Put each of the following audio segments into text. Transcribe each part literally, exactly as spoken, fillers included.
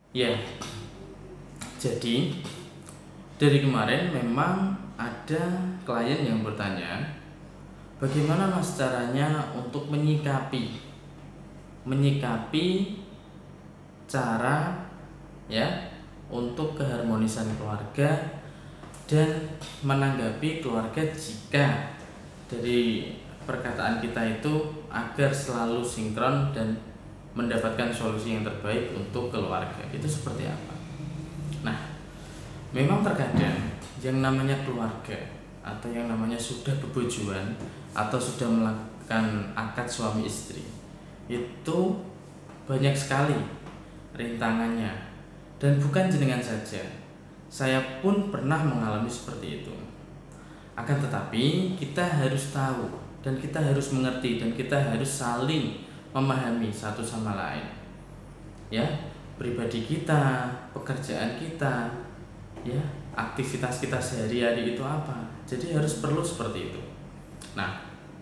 Ya, jadi dari kemarin memang ada klien yang bertanya, bagaimana mas caranya untuk menyikapi menyikapi cara ya untuk keharmonisan keluarga dan menanggapi keluarga jika dari perkataan kita itu agar selalu sinkron dan mendapatkan solusi yang terbaik untuk keluarga itu seperti apa. Nah, memang terkadang yang namanya keluarga atau yang namanya sudah bebojoan atau sudah melakukan akad suami istri itu banyak sekali rintangannya, dan bukan jenengan saja, saya pun pernah mengalami seperti itu. Akan tetapi kita harus tahu dan kita harus mengerti dan kita harus saling memahami satu sama lain, ya, pribadi kita, pekerjaan kita, ya, aktivitas kita sehari-hari itu apa. Jadi harus perlu seperti itu. Nah,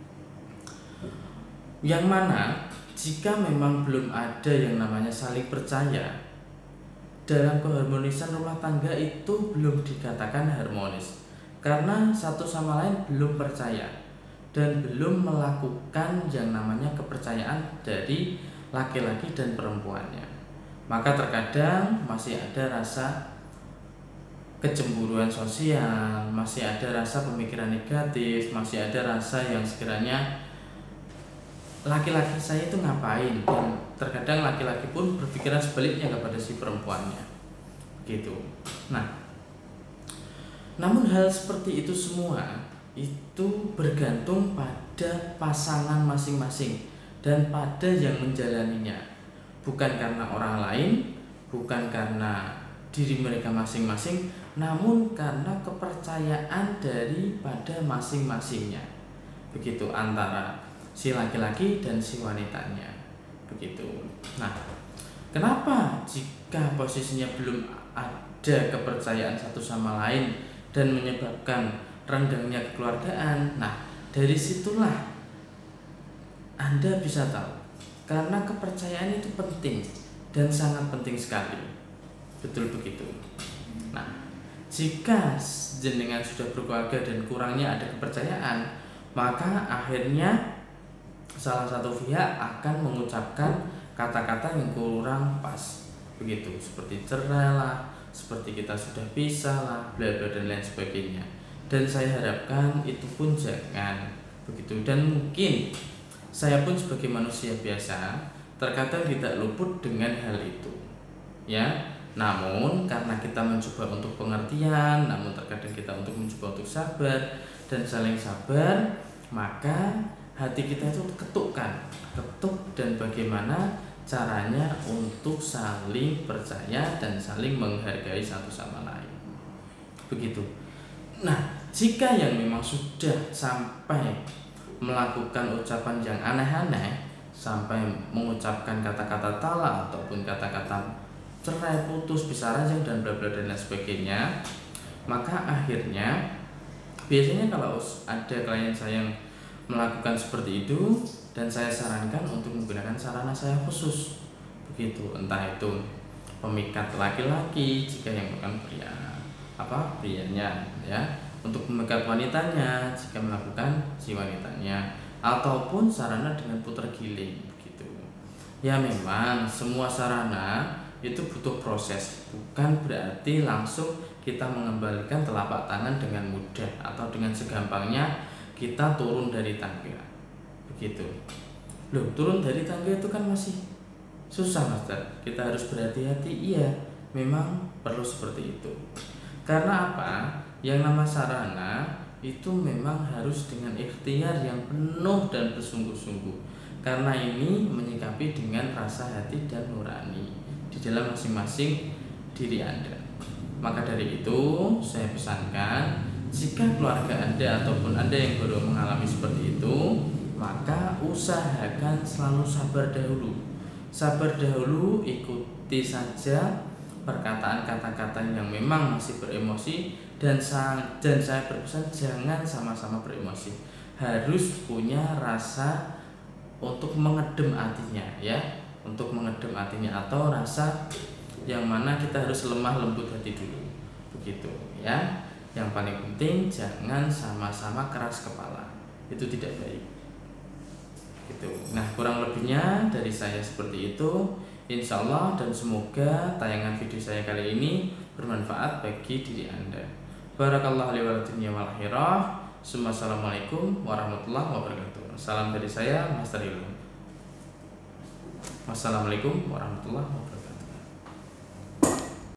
yang mana jika memang belum ada yang namanya saling percaya dalam keharmonisan rumah tangga itu belum dikatakan harmonis, karena satu sama lain belum percaya dan belum melakukan yang namanya kepercayaan dari laki-laki dan perempuannya. Maka terkadang masih ada rasa kecemburuan sosial, masih ada rasa pemikiran negatif, masih ada rasa yang sekiranya laki-laki saya itu ngapain, dan terkadang laki-laki pun berpikiran sebaliknya kepada si perempuannya gitu. Nah, namun hal seperti itu semua itu bergantung pada pasangan masing-masing dan pada yang menjalaninya, bukan karena orang lain, bukan karena diri mereka masing-masing, namun karena kepercayaan daripada masing-masingnya begitu, antara si laki-laki dan si wanitanya begitu. Nah, kenapa jika posisinya belum ada kepercayaan satu sama lain dan menyebabkan renggangnya kekeluargaan? Nah, dari situlah Anda bisa tahu, karena kepercayaan itu penting dan sangat penting sekali, betul begitu. Nah, jika jenengan sudah berkeluarga dan kurangnya ada kepercayaan, maka akhirnya salah satu pihak akan mengucapkan kata-kata yang kurang pas begitu, seperti cerai lah, seperti kita sudah pisah lah, bla bla dan lain sebagainya. Dan saya harapkan itu pun jangan begitu. Dan mungkin saya pun sebagai manusia biasa terkadang tidak luput dengan hal itu, ya. Namun karena kita mencoba untuk pengertian, namun terkadang kita untuk mencoba untuk sabar dan saling sabar, maka hati kita itu ketukkan, ketuk dan bagaimana caranya untuk saling percaya dan saling menghargai satu sama lain. Begitu. Nah, jika yang memang sudah sampai melakukan ucapan yang aneh-aneh, sampai mengucapkan kata-kata talak ataupun kata-kata cerai, putus, pisah ranjang dan bla bla dan lain sebagainya, maka akhirnya biasanya kalau ada klien saya yang melakukan seperti itu, dan saya sarankan untuk menggunakan sarana saya khusus begitu, entah itu pemikat laki-laki jika yang bukan pria apa prianya, ya, untuk memikat wanitanya jika melakukan si wanitanya, ataupun sarana dengan putar giling begitu. Ya, memang semua sarana itu butuh proses, bukan berarti langsung kita mengembalikan telapak tangan dengan mudah atau dengan segampangnya kita turun dari tangga begitu. Loh, turun dari tangga itu kan masih susah, Master. Kita harus berhati-hati. Iya, memang perlu seperti itu. Karena apa? Yang nama sarana itu memang harus dengan ikhtiar yang penuh dan bersungguh-sungguh, karena ini menyikapi dengan rasa hati dan nurani di dalam masing-masing diri Anda. Maka dari itu saya pesankan, jika keluarga Anda ataupun Anda yang baru mengalami seperti itu, maka usahakan selalu sabar dahulu. Sabar dahulu, ikuti saja perkataan kata-kata yang memang masih beremosi, dan sang, dan saya berpesan jangan sama-sama beremosi. Harus punya rasa untuk mengedem hatinya, ya, untuk mengedem hatinya atau rasa yang mana kita harus lemah lembut hati dulu, begitu ya. Yang paling penting jangan sama-sama keras kepala, itu tidak baik gitu. Nah, kurang lebihnya dari saya seperti itu, insya Allah, dan semoga tayangan video saya kali ini bermanfaat bagi diri Anda. Barakallahu li wa lakum ya wal akhirah. Assalamualaikum warahmatullahi wabarakatuh. Salam dari saya, Master Ilham. Wassalamualaikum warahmatullahi wabarakatuh.